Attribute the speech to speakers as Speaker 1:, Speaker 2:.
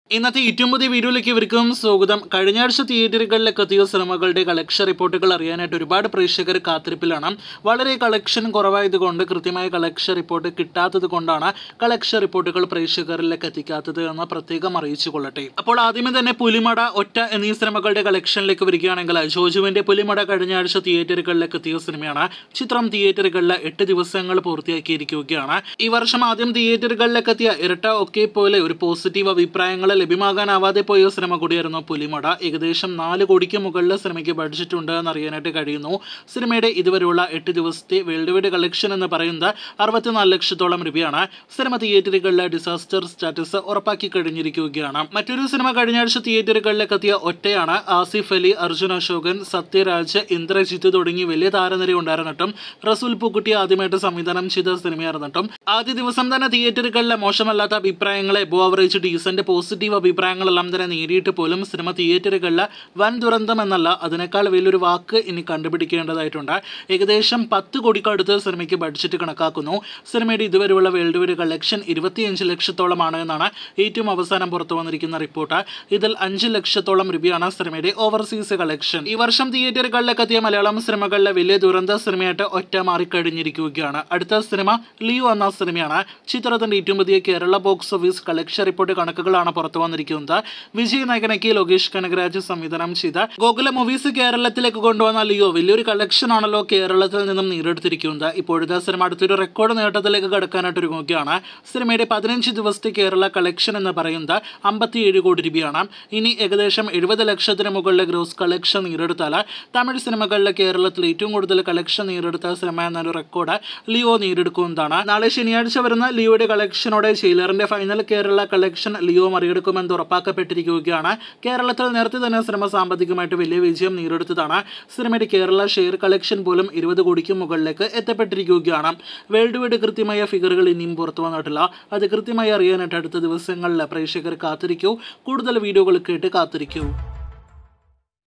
Speaker 1: ഇന്നത്തെ ഏറ്റവും പുതിയ വീഡിയോയിലേക്ക് ഇവർക്കും സ്വാഗതം. കഴിഞ്ഞ ആഴ്ച തിയേറ്ററുകളിലേക്ക് എത്തിയ സിനിമകളുടെ കളക്ഷൻ റിപ്പോർട്ടുകൾ അറിയാനായിട്ട് ഒരുപാട് പ്രേക്ഷകർ കാത്തിരിപ്പിലാണ്. വളരെ കളക്ഷൻ കുറവായതുകൊണ്ട് കൃത്യമായ കളക്ഷൻ റിപ്പോർട്ട് കിട്ടാത്തത് കൊണ്ടാണ് കളക്ഷൻ റിപ്പോർട്ടുകൾ പ്രേക്ഷകരിലേക്ക് എത്തിക്കാത്തത് എന്ന് പ്രത്യേകം അറിയിച്ചു കൊള്ളട്ടെ. അപ്പോൾ ആദ്യമേ തന്നെ പുലിമട, ഒറ്റ എന്നീ സിനിമകളുടെ കളക്ഷനിലേക്ക് വരികയാണെങ്കിൽ ജോജുവിന്റെ പുലിമട കഴിഞ്ഞ ആഴ്ച തിയേറ്ററുകളിലേക്ക് എത്തിയ സിനിമയാണ്. ചിത്രം തിയേറ്ററുകളിൽ 8 ദിവസങ്ങൾ പൂർത്തിയാക്കിയിരിക്കുകയാണ്. ഈ വർഷം ആദ്യം തിയേറ്ററുകളിലേക്ക് എത്തിയ ഇരട്ട ഒക്കെ പോലെ ഒരു പോസിറ്റീവ് അഭിപ്രായങ്ങൾ ലഭ്യമാകാനാവാതെ പോയ സിനിമ കൂടിയായിരുന്നു പുലിമട. ഏകദേശം 4 കോടിക്ക് മുകളിൽ സിനിമയ്ക്ക് ബഡ്ജറ്റ് ഉണ്ട് എന്നറിയാനായിട്ട് കഴിയുന്നു. സിനിമയുടെ ഇതുവരെയുള്ള 8 ദിവസത്തെ വേൾഡ് വൈഡ് കളക്ഷൻ എന്ന് പറയുന്നത് 64 ലക്ഷത്തോളം രൂപയാണ്. സിനിമ തിയേറ്ററുകളിലെ ഡിസാസ്റ്റർ സ്റ്റാറ്റസ് ഉറപ്പാക്കി കഴിഞ്ഞിരിക്കുകയാണ്. മറ്റൊരു സിനിമ കഴിഞ്ഞ ആഴ്ച തിയേറ്ററുകളിലേക്ക് എത്തിയ ഒറ്റയാണ്. ആസിഫ് അലി, അർജുൻ അശോകൻ, സത്യരാജ്, ഇന്ദ്രജിത്ത് തുടങ്ങി വലിയ താരനിര ഉണ്ടായിരുന്നിട്ടും റസൂൽ പൂക്കുട്ടി ആദ്യമായിട്ട് സംവിധാനം ചെയ്ത സിനിമയായിരുന്നിട്ടും ആദ്യ ദിവസം തന്നെ തിയേറ്ററുകളിലെ മോശമല്ലാത്ത അഭിപ്രായങ്ങളെ എബോ ആവറേജ് ഡീസന്റ് പോസിറ്റീവ് അഭിപ്രായങ്ങളെല്ലാം തന്നെ നേടിയിട്ട് പോലും സിനിമ തിയേറ്ററുകളിൽ വൻ ദുരന്തം എന്നല്ല, അതിനേക്കാൾ വലിയൊരു വാക്ക് ഇനി കണ്ടുപിടിക്കേണ്ടതായിട്ടുണ്ട്. ഏകദേശം 10 കോടിക്കടുത്ത് സിനിമയ്ക്ക് ബഡ്ജറ്റ് കണക്കാക്കുന്നു. സിനിമയുടെ ഇതുവരെയുള്ള വേൾഡ് വൈഡ് കളക്ഷൻ 25 ലക്ഷത്തോളമാണ് എന്നാണ് ഏറ്റവും അവസാനം പുറത്തു വന്നിരിക്കുന്ന റിപ്പോർട്ട്. ഇതിൽ 5 ലക്ഷത്തോളം രൂപയാണ് സിനിമയുടെ ഓവർസീസ് കളക്ഷൻ. ഈ വർഷം തിയേറ്ററുകളിലേക്ക് എത്തിയ മലയാളം സിനിമകളിലെ വലിയ ദുരന്ത സിനിമയായിട്ട് ഒറ്റ മാറിക്കഴിഞ്ഞിരിക്കുകയാണ്. അടുത്ത സിനിമ ലിയോ എന്ന സിനിമയാണ്. ചിത്രത്തിന്റെ ഏറ്റവും പുതിയ Kerala box office collection report കണക്കുകളാണ് പുറത്തു വന്നിരിക്കുന്നത്. വിജയ് നായകനാക്കി ലോകേഷ് കനകരാജ് സംവിധാനം ചെയ്ത ഗോകുല മൂവീസ് കേരളത്തിലേക്ക് കൊണ്ടുവന്ന ലിയോ വലിയൊരു കളക്ഷൻ ആണല്ലോ കേരളത്തിൽ നിന്നും നേടിയെടുത്തിരിക്കുന്നത്. ഇപ്പോഴത്തെ സിനിമ അടുത്തൊരു റെക്കോർഡ് നേട്ടത്തിലേക്ക് കടക്കാനായിട്ട് ഒരുങ്ങുകയാണ്. സിനിമയുടെ 15 ദിവസത്തെ കേരള കളക്ഷൻ എന്ന് പറയുന്നത് 57 കോടി രൂപയാണ്. ഇനി ഏകദേശം 70 ലക്ഷത്തിന് മുകളിലെ ഗ്രോസ് കളക്ഷൻ നേടിയെടുത്താൽ തമിഴ് സിനിമകളിലെ കേരളത്തിൽ ഏറ്റവും കൂടുതൽ കളക്ഷൻ നേടിയെടുത്ത സിനിമ എന്നൊരു റെക്കോർഡ് ലിയോ നേടിയെടുക്കുന്നതാണ്. നാളെ ശനിയാഴ്ച വരുന്ന ലിയോയുടെ കളക്ഷനോടെ ജയിലറിന്റെ ഫൈനൽ കേരള കളക്ഷൻ ലിയോ മറികടക്കുമെന്ന് ഉറപ്പാക്കപ്പെട്ടിരിക്കുകയാണ്. കേരളത്തിൽ നേരത്തെ തന്നെ സിനിമ സാമ്പത്തികമായിട്ട് വലിയ വിജയം നേടിയെടുത്തതാണ്. സിനിമയുടെ കേരള ഷെയർ കളക്ഷൻ പോലും 20 കോടിക്ക് മുകളിലേക്ക് എത്തപ്പെട്ടിരിക്കുകയാണ്. വേൾഡ് വൈഡ് കൃത്യമായ ഫിഗറുകൾ ഇനിയും പുറത്തു വന്നിട്ടില്ല. അത് കൃത്യമായി അറിയാനായിട്ട് അടുത്ത ദിവസങ്ങളിൽ പ്രേക്ഷകർ കാത്തിരിക്കൂ. കൂടുതൽ വീഡിയോകൾ കേട്ട് കാത്തിരിക്കൂ.